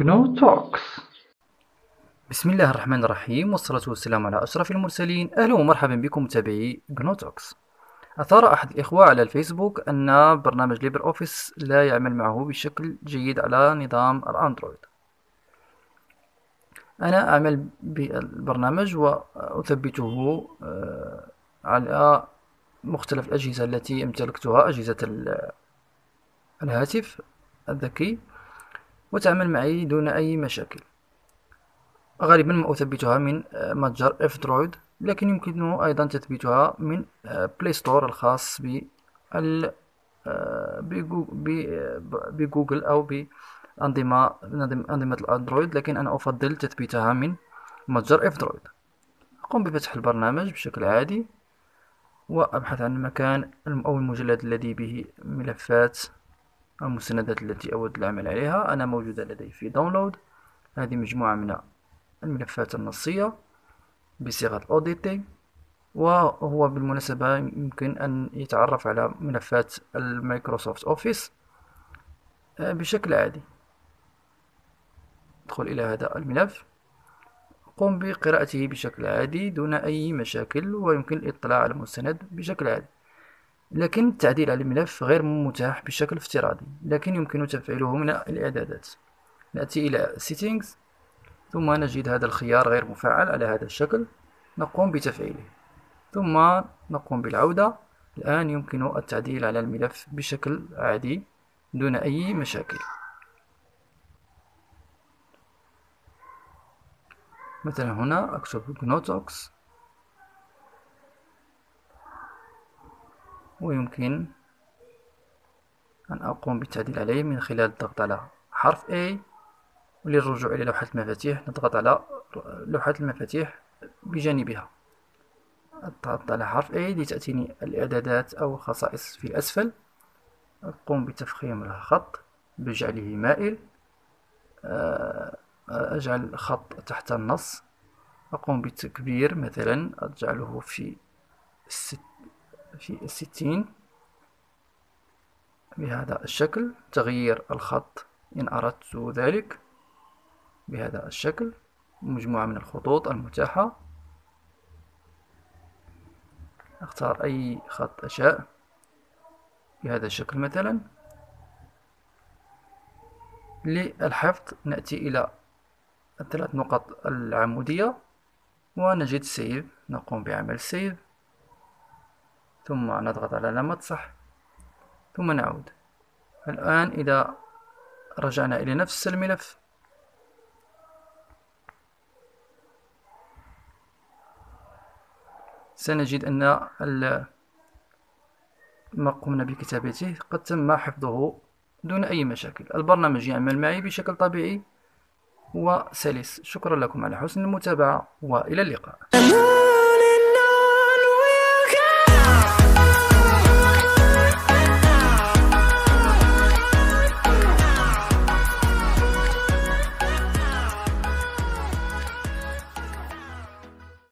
GNU Talks. بسم الله الرحمن الرحيم، والصلاة والسلام على أشرف المرسلين. أهلا ومرحبا بكم متابعي GNU Talks. أثار أحد الإخوة على الفيسبوك أن برنامج ليبر أوفيس لا يعمل معه بشكل جيد على نظام الأندرويد. أنا أعمل بالبرنامج وأثبته على مختلف الأجهزة التي امتلكتها، أجهزة الهاتف الذكي، وتعمل معي دون أي مشاكل. غالبا ما أثبتها من متجر F-Droid، لكن يمكنه أيضا تثبيتها من بلاي ستور الخاص بجوجل أو بأنظمة الأندرويد، لكن أنا أفضل تثبيتها من متجر F-Droid. أقوم بفتح البرنامج بشكل عادي وأبحث عن المكان أو المجلد الذي به ملفات المستندات التي أود العمل عليها. أنا موجودة لدي في داونلود. هذه مجموعة من الملفات النصية بصيغة ODT، وهو بالمناسبة يمكن أن يتعرف على ملفات المايكروسوفت أوفيس بشكل عادي. ادخل إلى هذا الملف، قم بقراءته بشكل عادي دون أي مشاكل، ويمكن الاطلاع على المستند بشكل عادي. لكن التعديل على الملف غير متاح بشكل افتراضي، لكن يمكن تفعيله من الإعدادات. نأتي إلى Settings، ثم نجد هذا الخيار غير مفعل على هذا الشكل، نقوم بتفعيله، ثم نقوم بالعودة. الآن يمكن التعديل على الملف بشكل عادي دون أي مشاكل. مثلا هنا أكتب GNU Talks، ويمكن أن أقوم بالتعديل عليه من خلال الضغط على حرف A. وللرجوع إلى لوحة المفاتيح نضغط على لوحة المفاتيح بجانبها، أضغط على حرف A لتأتيني الإعدادات أو الخصائص في الأسفل. أقوم بتفخيم الخط بجعله مائل، أجعل خط تحت النص، أقوم بالتكبير، مثلا أجعله في 60 بهذا الشكل. تغيير الخط إن أردت ذلك بهذا الشكل. مجموعة من الخطوط المتاحة، أختار أي خط أشاء بهذا الشكل. مثلا للحفظ نأتي إلى الثلاث نقط العمودية ونجد سيف، نقوم بعمل سيف، ثم نضغط على علامة صح، ثم نعود. الآن إذا رجعنا إلى نفس الملف سنجد أن ما قمنا بكتابته قد تم حفظه دون أي مشاكل. البرنامج يعمل معي بشكل طبيعي وسلس. شكرا لكم على حسن المتابعة، وإلى اللقاء.